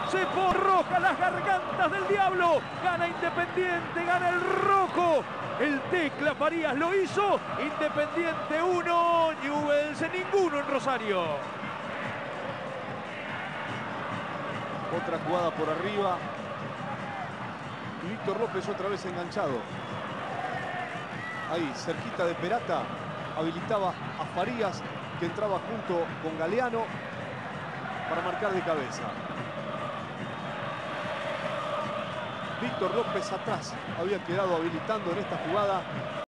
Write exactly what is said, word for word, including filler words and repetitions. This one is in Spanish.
Se forroja las gargantas del diablo. Gana Independiente, gana el rojo. El Tecla Farías lo hizo. Independiente uno, Newell's ninguno en Rosario. Otra jugada por arriba. Y Víctor López otra vez enganchado. Ahí, cerquita de Perata, habilitaba a Farías, que entraba junto con Galeano para marcar de cabeza. Víctor López atrás había quedado habilitando en esta jugada.